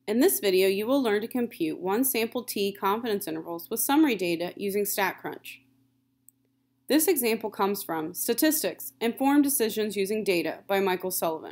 In this video, you will learn to compute one sample t confidence intervals with summary data using StatCrunch. This example comes from Statistics, Informed Decisions Using Data by Michael Sullivan.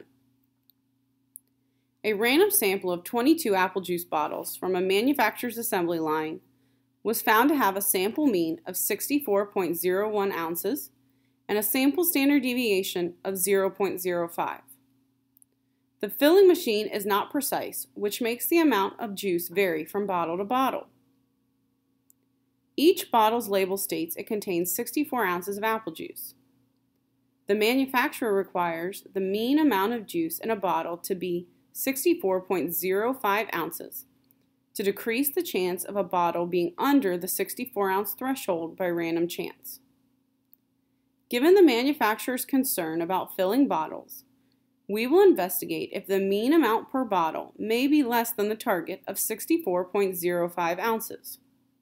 A random sample of 22 apple juice bottles from a manufacturer's assembly line was found to have a sample mean of 64.01 ounces and a sample standard deviation of 0.05. The filling machine is not precise, which makes the amount of juice vary from bottle to bottle. Each bottle's label states it contains 64 ounces of apple juice. The manufacturer requires the mean amount of juice in a bottle to be 64.05 ounces to decrease the chance of a bottle being under the 64-ounce threshold by random chance. Given the manufacturer's concern about filling bottles, we will investigate if the mean amount per bottle may be less than the target of 64.05 ounces.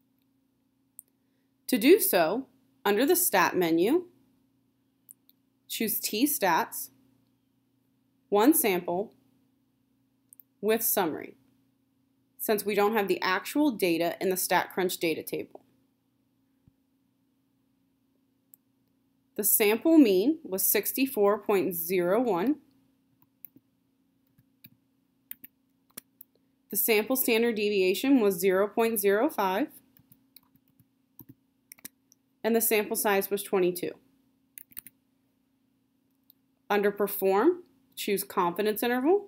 To do so, under the Stat menu, choose T-Stats, One Sample, with Summary, since we don't have the actual data in the StatCrunch data table. The sample mean was 64.01. The sample standard deviation was 0.05, and the sample size was 22. Under Perform, choose Confidence Interval.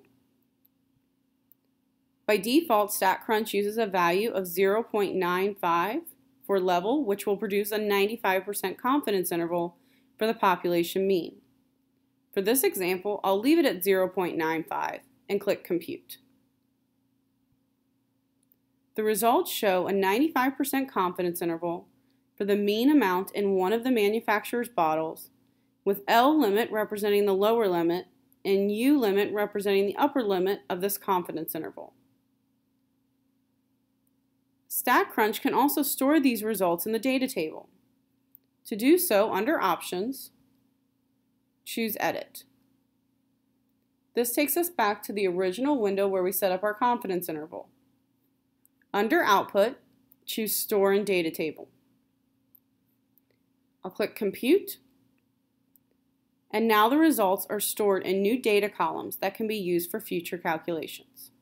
By default, StatCrunch uses a value of 0.95 for level, which will produce a 95% confidence interval for the population mean. For this example, I'll leave it at 0.95 and click Compute. The results show a 95% confidence interval for the mean amount in one of the manufacturer's bottles, with L limit representing the lower limit and U limit representing the upper limit of this confidence interval. StatCrunch can also store these results in the data table. To do so, under Options, choose Edit. This takes us back to the original window where we set up our confidence interval. Under Output, choose Store in Data Table. I'll click Compute, and now the results are stored in new data columns that can be used for future calculations.